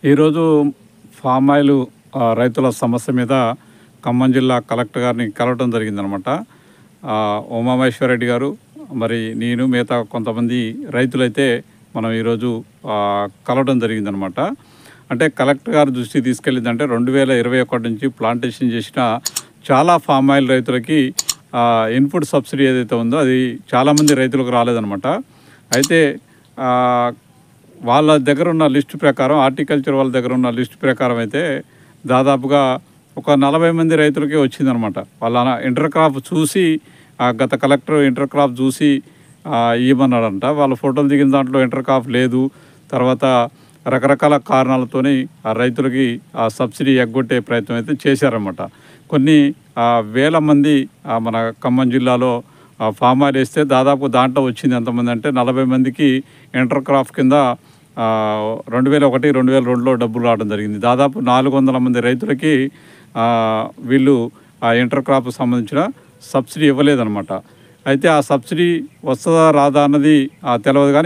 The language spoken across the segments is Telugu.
ఈరోజు ఫామ్ ఆయిల్ రైతుల సమస్య మీద ఖమ్మం జిల్లా కలెక్టర్ గారిని కలవడం జరిగిందనమాట. ఉమామహేశ్వరరెడ్డి గారు మరి నేను మిగతా కొంతమంది రైతులైతే మనం ఈరోజు కలవడం జరిగిందనమాట. అంటే కలెక్టర్ గారి దృష్టికి తీసుకెళ్ళిందంటే 2021 నుంచి ప్లాంటేషన్ చేసిన చాలా ఫామ్ ఆయిల్ రైతులకి ఇన్పుట్ సబ్సిడీ ఏదైతే ఉందో అది చాలామంది రైతులకు రాలేదనమాట. అయితే వాళ్ళ దగ్గర ఉన్న లిస్టు ప్రకారం, హార్టికల్చర్ వాళ్ళ దగ్గర ఉన్న లిస్టు ప్రకారం అయితే దాదాపుగా ఒక 40 మంది రైతులకే వచ్చిందనమాట. వాళ్ళ ఇంటర్ క్రాప్ చూసి గత కలెక్టర్ ఇంటర్ క్రాప్ చూసి ఇవ్వమన్నాడంట. వాళ్ళ ఫోటోలు దిగిన దాంట్లో ఇంటర్ క్రాప్ లేదు. తర్వాత రకరకాల కారణాలతోని ఆ రైతులకి ఆ సబ్సిడీ ఎగ్గొట్టే ప్రయత్నం అయితే చేశారన్నమాట. కొన్ని వేల మంది మన ఖమ్మం జిల్లాలో ఫామ్ ఆయిల్ వేస్తే దాదాపు దాంట్లో వచ్చింది ఎంతమంది అంటే 40 మందికి ఇంటర్ క్రాప్ కింద 2001, 2002లో డబ్బులు రావడం జరిగింది. దాదాపు 400 మంది రైతులకి వీళ్ళు ఆ ఇంటర్ క్రాప్ సంబంధించిన సబ్సిడీ ఇవ్వలేదన్నమాట. అయితే ఆ సబ్సిడీ వస్తుందా రాదా అన్నది తెలియదు. కానీ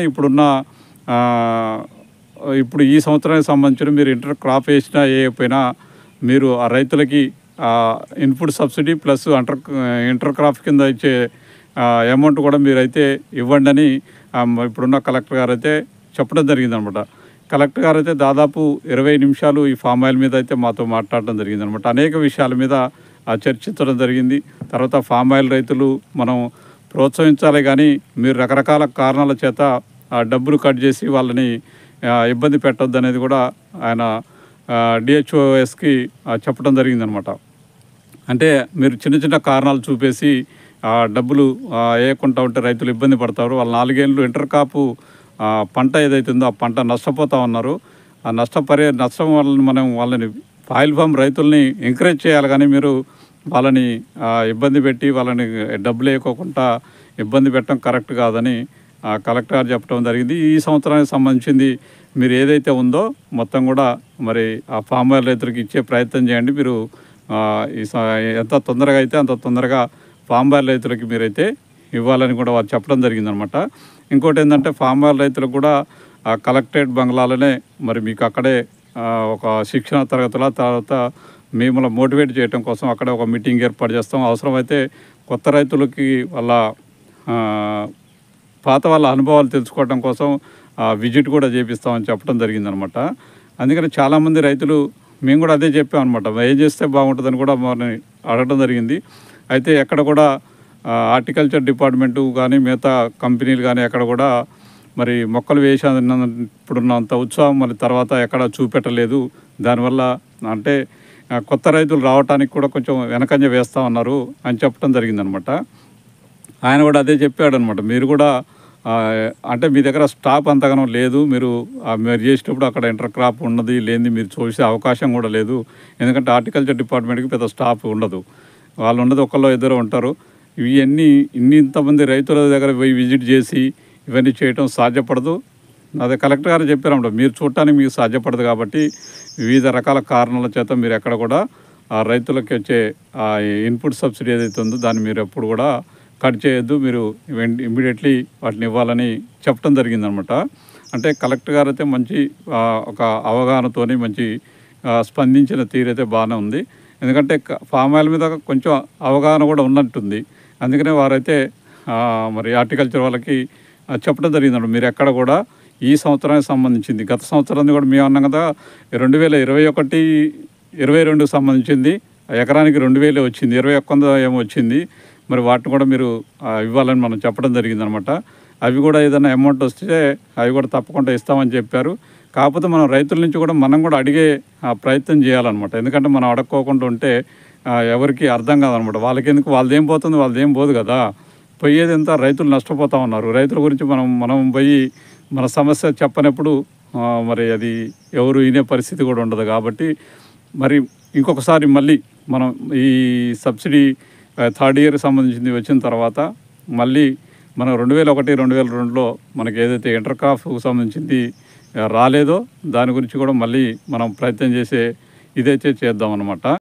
ఇప్పుడు ఈ సంవత్సరానికి సంబంధించిన మీరు ఇంటర్ క్రాప్ వేసినా వేయకపోయినా మీరు ఆ రైతులకి input subsidy plus intercrop కింద ఇచ్చే అమౌంట్ కూడా మీరైతే ఇవ్వండి అని ఇప్పుడున్న కలెక్టర్ గారు అయితే చెప్పడం జరిగిందనమాట. కలెక్టర్ గారు అయితే దాదాపు 20 నిమిషాలు ఈ ఫామ్ ఆయిల్ మీద అయితే మాతో మాట్లాడడం జరిగిందనమాట. అనేక విషయాల మీద చర్చించడం జరిగింది. తర్వాత ఫామ్ ఆయిల్ రైతులు మనం ప్రోత్సహించాలి, కానీ మీరు రకరకాల కారణాల చేత డబ్బులు కట్ చేసి వాళ్ళని ఇబ్బంది పెట్టొద్దు అనేది కూడా ఆయన డిహెచ్ఓఎస్కి చెప్పడం జరిగిందనమాట. అంటే మీరు చిన్న చిన్న కారణాలు చూపేసి డబ్బులు వేయకుండా ఉంటే రైతులు ఇబ్బంది పడతారు. వాళ్ళు 4 ఏళ్ళు ఇంటర్ కాపు పంట ఏదైతే ఉందో ఆ పంట నష్టపోతూ ఉన్నారు. ఆ నష్టం వాళ్ళని ఆయిల్ ఫామ్ రైతుల్ని ఎంకరేజ్ చేయాలి, కానీ మీరు వాళ్ళని ఇబ్బంది పెట్టి వాళ్ళని డబ్బులు వేయకోకుండా ఇబ్బంది పెట్టడం కరెక్ట్ కాదని కలెక్టర్ గారు చెప్పడం జరిగింది. ఈ సంవత్సరానికి సంబంధించింది మీరు ఏదైతే ఉందో మొత్తం కూడా మరి ఆ ఫామ్ ఆయిల్ రైతులకు ఇచ్చే ప్రయత్నం చేయండి. మీరు ఎంత తొందరగా అయితే అంత తొందరగా ఫామ్ ఆయిల్ రైతులకి మీరైతే ఇవ్వాలని కూడా వారు చెప్పడం జరిగిందనమాట. ఇంకోటి ఏంటంటే ఫామ్ ఆయిల్ రైతులకు కూడా కలెక్టరేట్ బంగ్లాలోనే మరి మీకు అక్కడే ఒక శిక్షణ తరగతుల తర్వాత మిమ్మల్ని మోటివేట్ చేయడం కోసం అక్కడే ఒక మీటింగ్ ఏర్పాటు చేస్తాం. అవసరమైతే కొత్త రైతులకి వాళ్ళ అనుభవాలు తెలుసుకోవడం కోసం విజిట్ కూడా చేపిస్తామని చెప్పడం జరిగిందనమాట. అందుకని చాలామంది రైతులు మేము కూడా అదే చెప్పామన్నమాట. ఏం చేస్తే బాగుంటుందని కూడా మనని అడగడం జరిగింది. అయితే ఎక్కడ కూడా హార్టికల్చర్ డిపార్ట్మెంటు కానీ మిగతా కంపెనీలు కానీ ఎక్కడ కూడా మరి మొక్కలు ఇప్పుడున్నంత ఉత్సాహం మరి తర్వాత ఎక్కడ చూపెట్టలేదు. దానివల్ల అంటే కొత్త రైతులు రావడానికి కూడా కొంచెం వెనకంజ వేస్తూ ఉన్నారు అని చెప్పడం జరిగిందనమాట. ఆయన కూడా అదే చెప్పాడనమాట. మీరు కూడా అంటే మీ దగ్గర స్టాప్ అంతగానో లేదు, మీరు చేసేటప్పుడు అక్కడ ఇంటర్ క్రాప్ ఉన్నది లేనిది మీరు చూసే అవకాశం కూడా లేదు. ఎందుకంటే హార్టికల్చర్ డిపార్ట్మెంట్కి పెద్ద స్టాఫ్ ఉండదు, వాళ్ళు ఉన్నది ఒకళ్ళో ఇద్దరు ఉంటారు. ఇంతమంది రైతుల దగ్గర పోయి విజిట్ చేసి ఇవన్నీ చేయటం సాధ్యపడదు. అదే కలెక్టర్ గారు చెప్పారన్నమాట. మీరు చూడటానికి మీకు సాధ్యపడదు కాబట్టి వివిధ రకాల కారణాల చేత మీరు ఎక్కడ కూడా ఆ రైతులకి వచ్చే ఇన్పుట్ సబ్సిడీ ఏదైతే ఉందో దాన్ని మీరు ఎప్పుడు కూడా కట్ చేయొద్దు, మీరు ఇమ్మీడియట్లీ వాటిని ఇవ్వాలని చెప్పడం జరిగిందనమాట. అంటే కలెక్టర్ గారు అయితే మంచి ఒక అవగాహనతోని మంచి స్పందించిన తీరైతే బాగానే ఉంది. ఎందుకంటే ఫామ్ ఆయిల్ మీద కొంచెం అవగాహన కూడా ఉన్నట్టుంది. అందుకనే వారైతే మరి హార్టికల్చర్ వాళ్ళకి చెప్పడం జరిగిందన్నమాట. మీరు ఎక్కడ కూడా ఈ సంవత్సరానికి సంబంధించింది, గత సంవత్సరాన్ని కూడా మేము అన్నాం కదా, 2021, 22 సంబంధించింది ఎకరానికి 2000 వచ్చింది, 21 ఏమో వచ్చింది. మరి వాటిని కూడా మీరు ఇవ్వాలని మనం చెప్పడం జరిగిందనమాట. అవి కూడా ఏదైనా అమౌంట్ వస్తే అవి కూడా తప్పకుండా ఇస్తామని చెప్పారు. కాకపోతే మనం రైతుల నుంచి కూడా మనం కూడా అడిగే ప్రయత్నం చేయాలన్నమాట. ఎందుకంటే మనం అడగకోకుండా ఉంటే ఎవరికి అర్థం కాదనమాట. వాళ్ళకెందుకు, వాళ్ళదేం పోతుంది, వాళ్ళదేం పోదు కదా. పోయేది ఎంత, రైతులు నష్టపోతూ ఉన్నారు. రైతుల గురించి మనం పోయి మన సమస్య చెప్పనప్పుడు మరి అది ఎవరు వినే పరిస్థితి కూడా ఉండదు. కాబట్టి మరి ఇంకొకసారి మళ్ళీ మనం ఈ సబ్సిడీ 3rd ఇయర్కి సంబంధించింది వచ్చిన తర్వాత మళ్ళీ మనం 2001, 2002లో మనకి ఏదైతే ఇంటర్ క్రాప్కు సంబంధించింది రాలేదో దాని గురించి కూడా మళ్ళీ మనం ప్రయత్నం చేసే ఇదైతే చేద్దాం అన్నమాట.